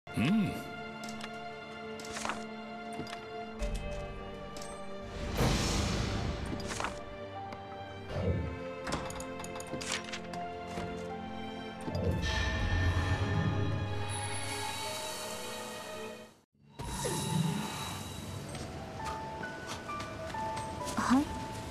うん。 はい。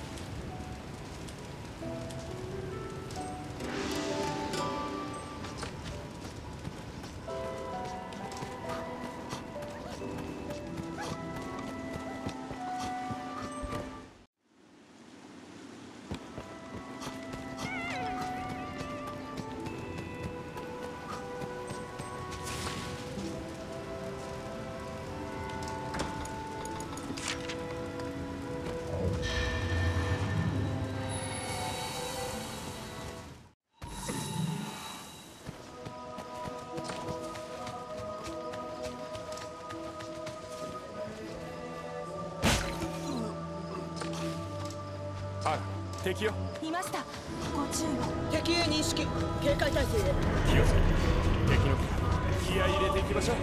あ、敵よ。 いました。ご注意を。 敵へ認識。警戒態勢へ。 気をつけて。敵の気合い入れていきましょう。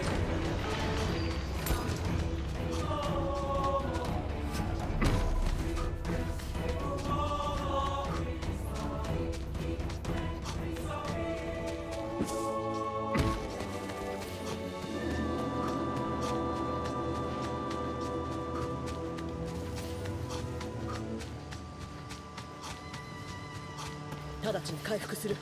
直ちに回復する。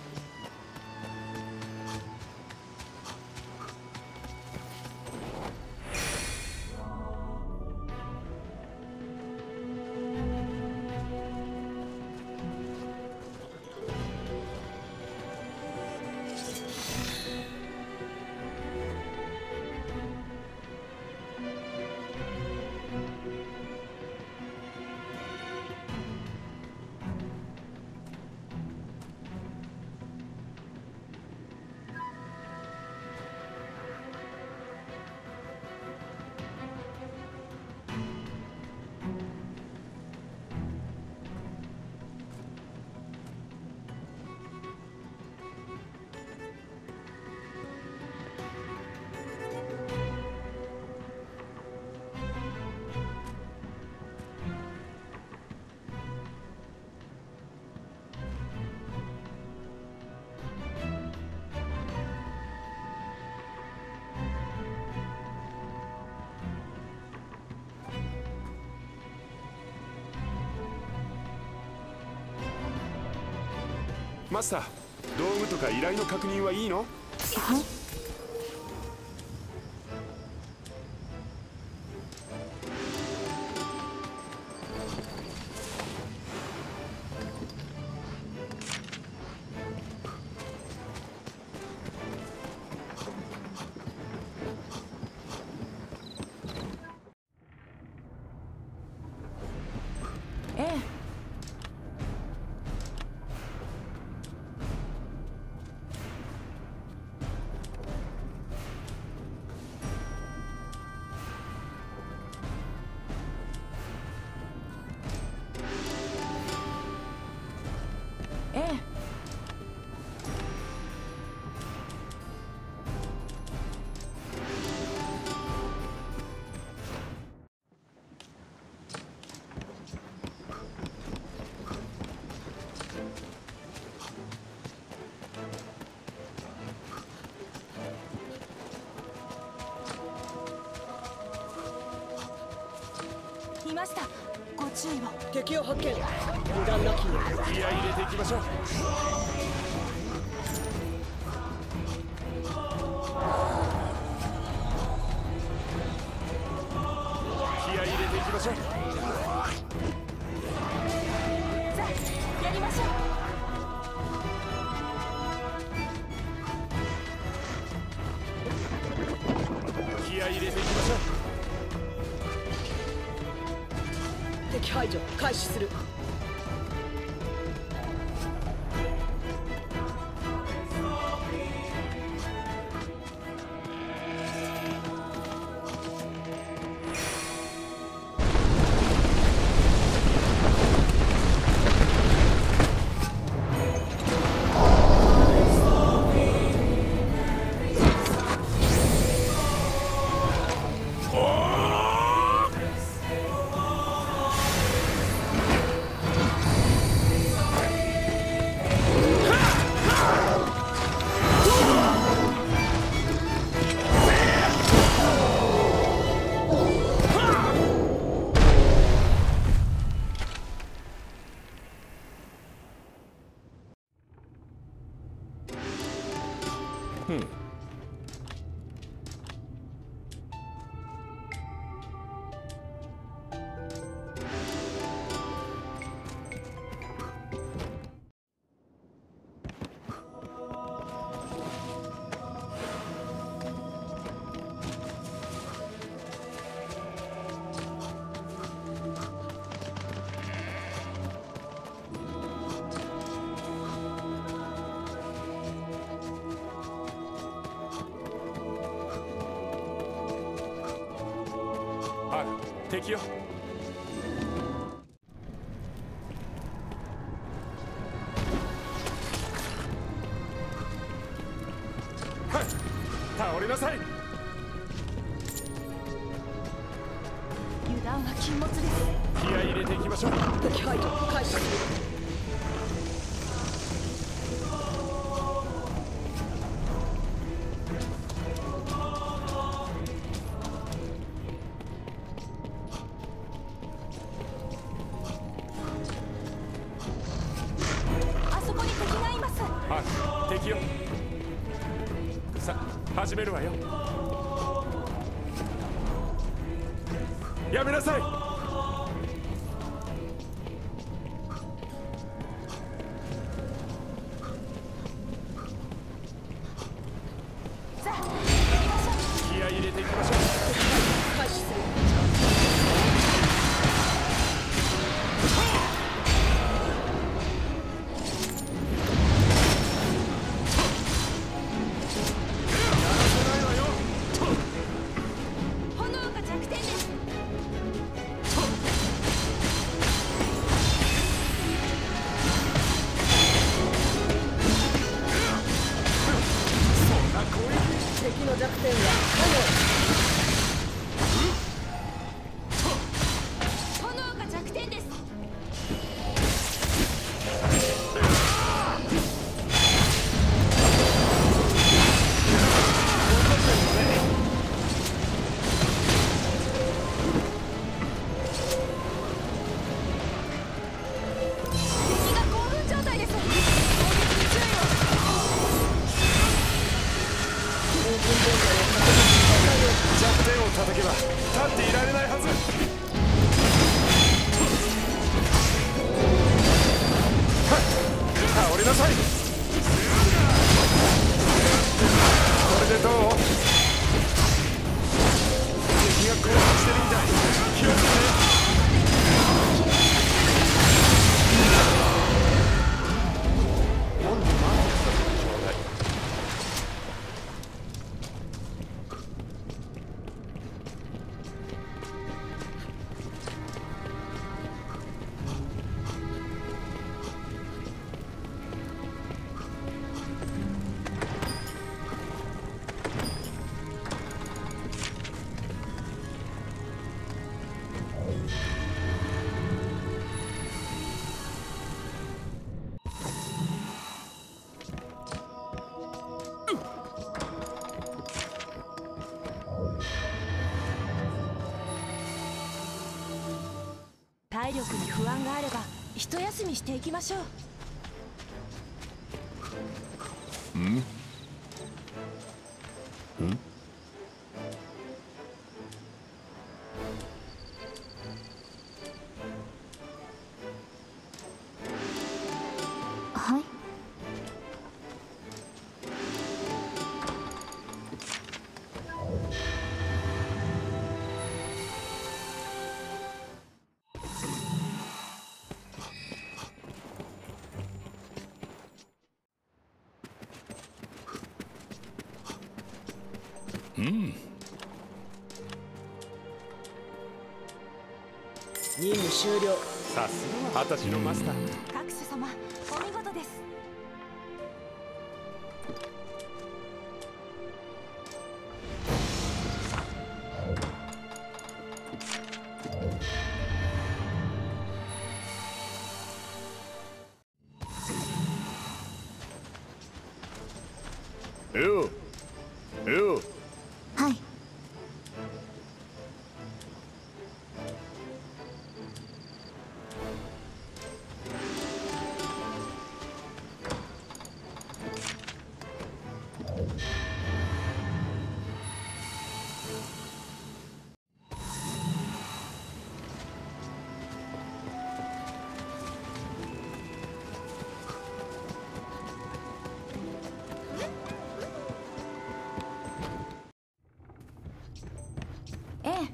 マスター、道具とか依頼の確認はいいの？ はい。ええ。ええ。いました。ご注意を。 敵を発見。油断なきよ。 気合い入れていきましょう。気合い入れていきましょう。 さあ、やりましょう。 気合い入れていきましょう。 敵排除開始する。 敵よ。はい、倒れなさい。 油断は禁物です。 気合い入れていきましょう。 敵排除開始する。 あそこに敵がいます。 あ、敵よ。さあ、始めるわよ。やめなさい。 さあ、やりましょう。 気合い入れていきましょう。 開始する。 炎が弱点です。 敵の弱点は炎が弱点です。敵が興奮状態です。攻撃に注意弱点を叩けば立っていられないはず。はっ、倒れなさい。これでどう？敵が興奮してるみたい。気をつけて。今度マークさせてちょうだい。 体力に不安があれば一休みしていきましょう。 はい。 任務終了。 さすがは20歳のマスター。 各種様、お見事です。 ようよう。 はい。 ええ。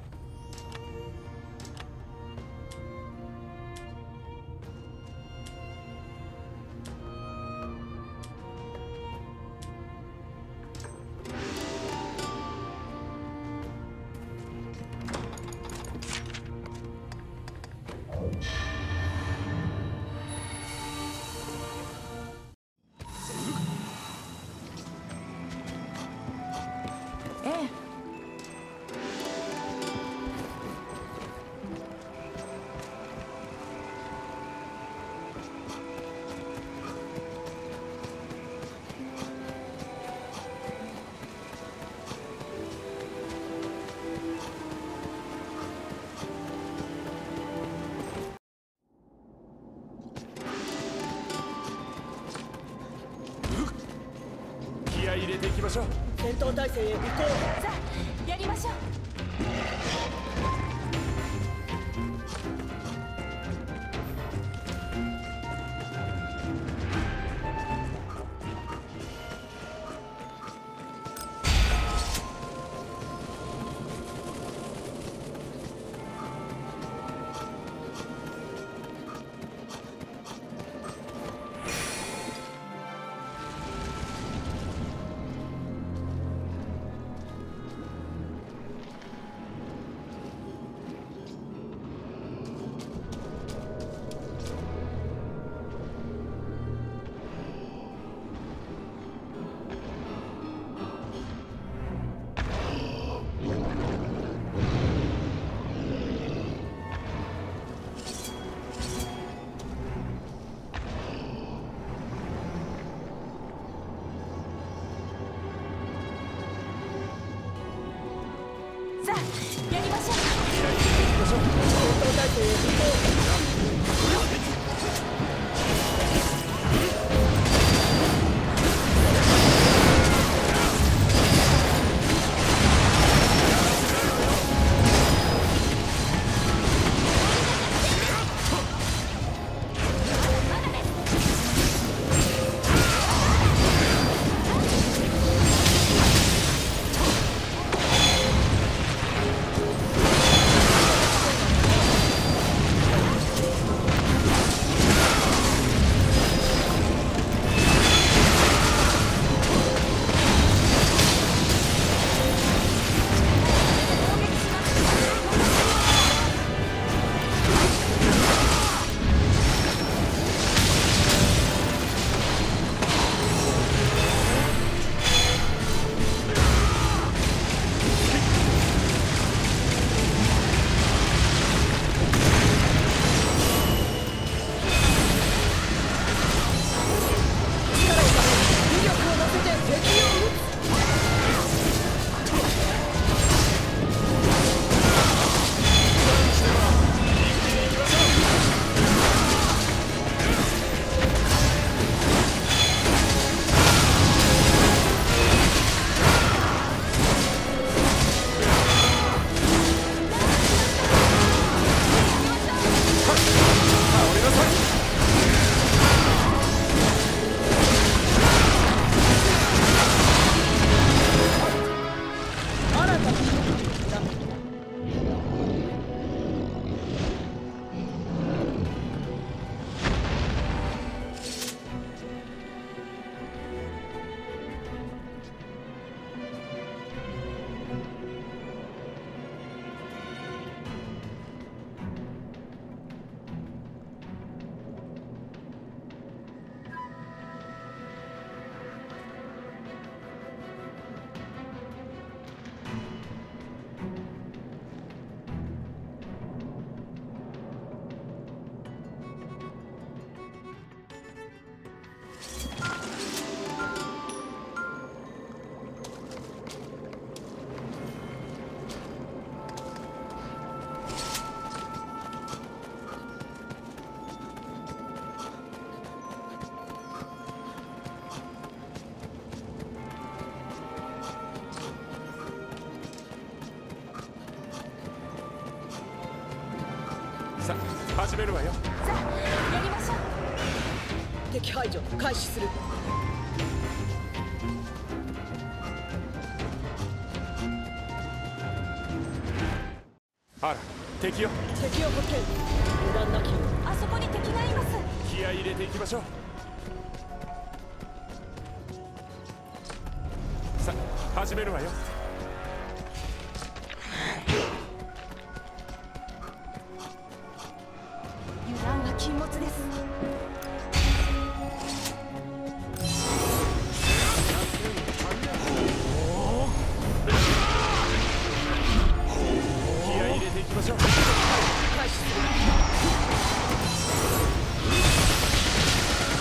しょう。 戦闘態勢へ移行。 さあやりましょう。さあやりましょう。 戦闘態勢へ移行。 さあ始めるわよ。 さあやりましょう。 敵排除開始する。 あら敵よ。 敵を発見。油断なきよう。 あそこに敵がいます。 気合い入れていきましょう。さあ始めるわよ。 油断は禁物です。 気合い入れていきましょう。 開始する。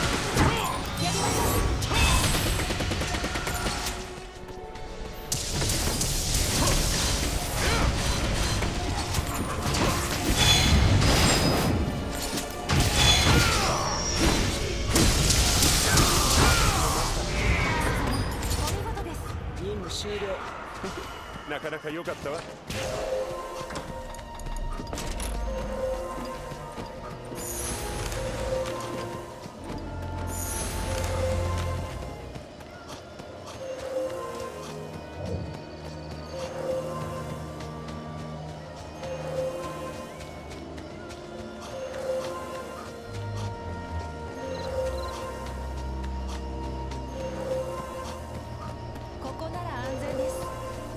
やりましょう。 良かったわ。 ここなら安全です。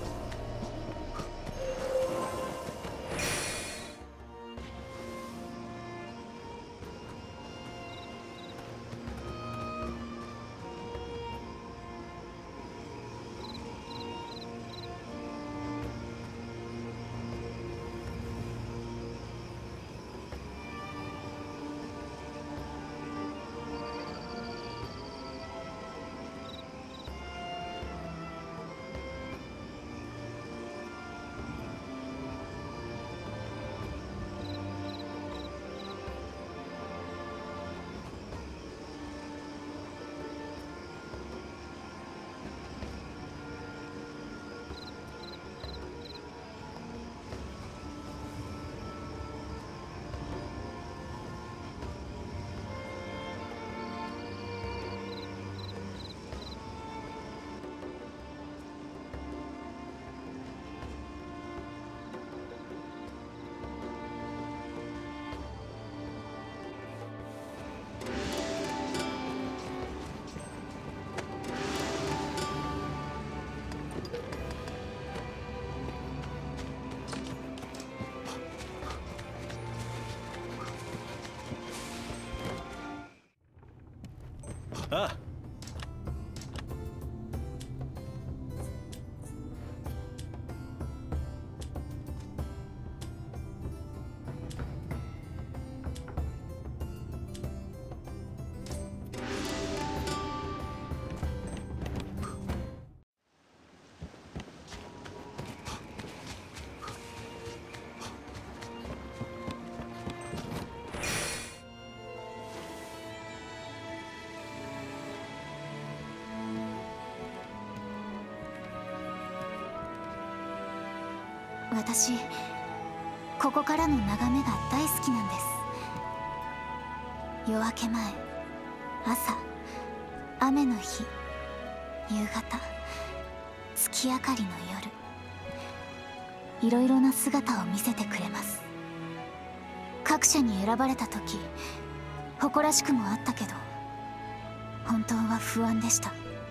ああ。 私、ここからの眺めが大好きなんです。夜明け前、朝、雨の日、夕方、月明かりの夜、いろいろな姿を見せてくれます。各社に選ばれた時、誇らしくもあったけど、本当は不安でした。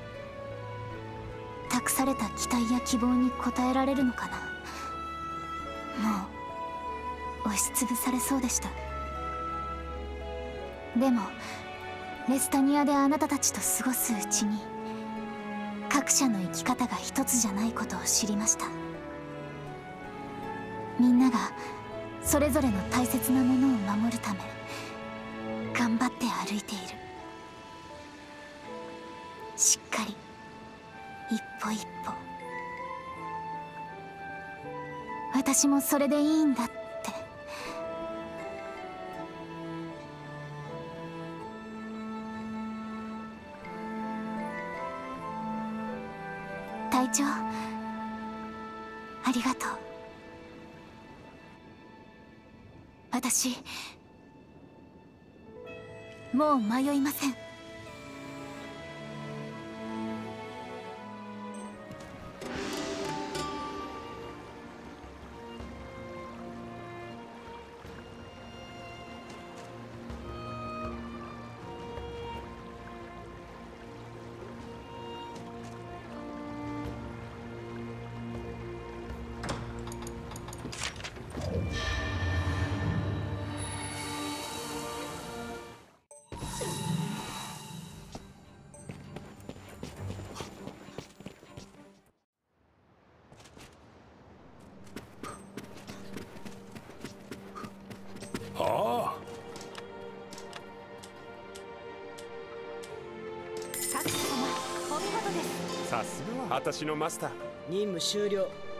託された期待や希望に応えられるのかな。もう押しつぶされそうでした。でもレスタニアであなたたちと過ごすうちに、各社の生き方が一つじゃないことを知りました。みんながそれぞれの大切なものを守るため頑張って歩いている。しっかり一歩一歩。私もそれでいいんだって。隊長、ありがとう。私、もう迷いません。 はあ。 各様、お見事です。 さすがは私のマスター。 任務終了。